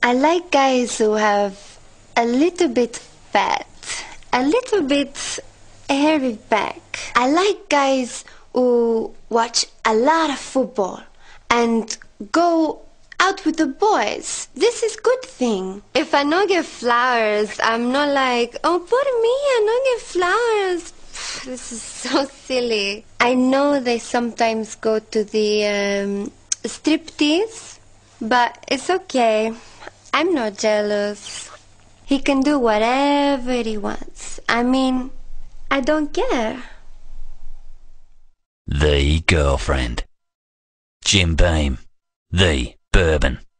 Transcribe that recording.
I like guys who have a little bit fat, a little bit hairy back. I like guys who watch a lot of football and go out with the boys. This is good thing. If I don't get flowers, I'm not like, oh, por me, I don't get flowers. This is so silly. I know they sometimes go to the striptease, but it's okay. I'm not jealous. He can do whatever he wants. I mean, I don't care. The Girlfriend. Jim Beam, the Bourbon.